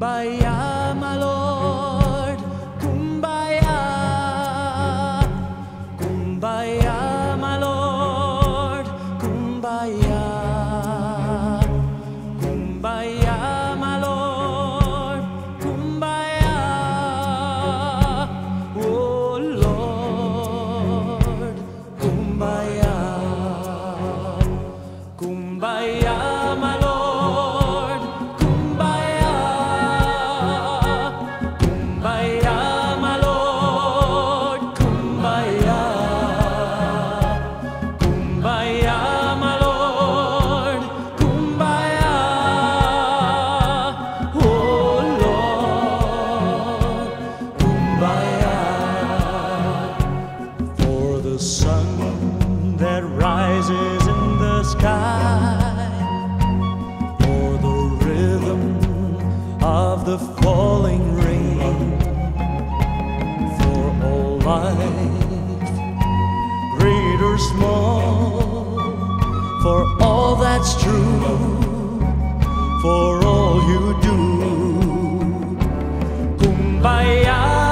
Kumbaya, my Lord, Kumbaya, Kumbaya, my Lord, Kumbaya, Kumbaya, my Lord, Kumbaya, oh Lord, Kumbaya, Kumbaya, my Lord. The sun that rises in the sky, or the rhythm of the falling rain, for all life, great or small, for all that's true, for all you do. Kumbaya.